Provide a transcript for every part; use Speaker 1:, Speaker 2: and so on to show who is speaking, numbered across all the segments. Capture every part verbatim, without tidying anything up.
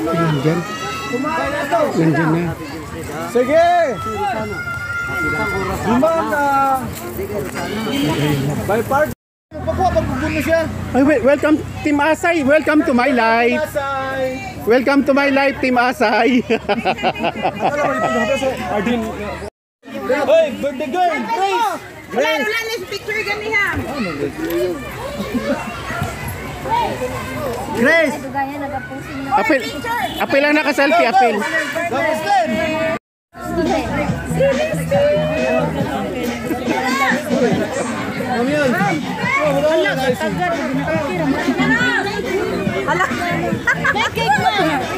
Speaker 1: Nandyan. Nandyan na.
Speaker 2: Sige! Gimana? By part. Pakuha, pagpupuno siya.
Speaker 1: Ay, welcome Team Asay. Welcome to my life. Welcome to my life, Team Asay.
Speaker 2: Hey, birthday girl! Grace!
Speaker 3: Ulan, ulan, let's picture ganihan.
Speaker 2: Grace!
Speaker 1: Apil, apil lang naka-selfie, apil.
Speaker 2: Tapos din! Ano yan?
Speaker 3: Alak. Cake mo.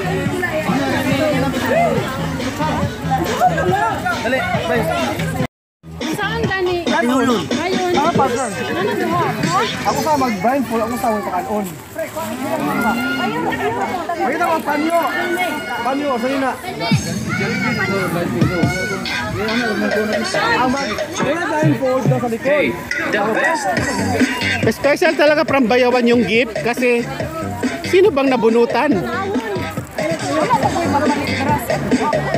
Speaker 2: Dali, bye.
Speaker 4: Saan gani?
Speaker 2: Ayun.
Speaker 4: Ayun.
Speaker 2: Ah, partner.
Speaker 4: Ano duha?
Speaker 2: Ako sa mag-blindfold, ako sa may pakanon. Pakita mo, panyo. Panyo, sali na. Ama, wala blindfold na sa likod.
Speaker 1: Special talaga from Bayawan yung gift kasi sino bang nabunutan?
Speaker 3: Wala ko yung marunong